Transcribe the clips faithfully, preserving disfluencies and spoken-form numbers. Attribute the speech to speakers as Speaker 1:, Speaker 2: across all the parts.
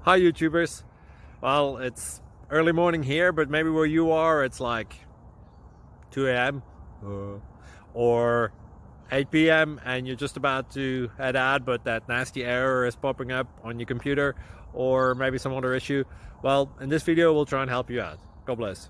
Speaker 1: Hi YouTubers. Well, it's early morning here, but maybe where you are it's like two A M uh, or eight P M and you're just about to head out, but that nasty error is popping up on your computer, or maybe some other issue. Well, in this video we'll try and help you out. God bless.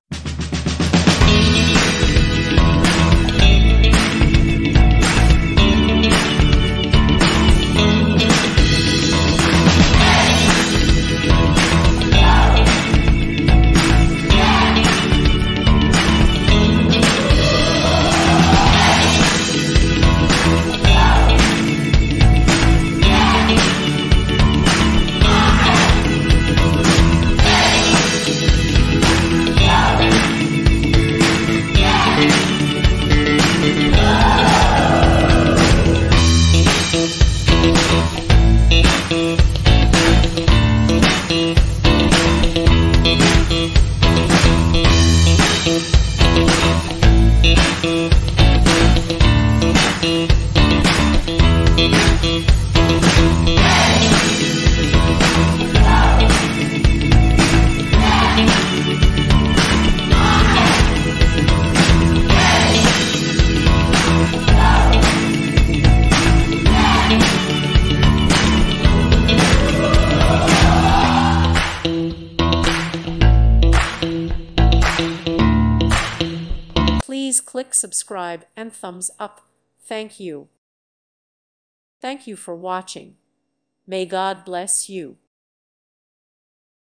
Speaker 2: Please click subscribe and thumbs up. Thank you. Thank you for watching. May God bless you.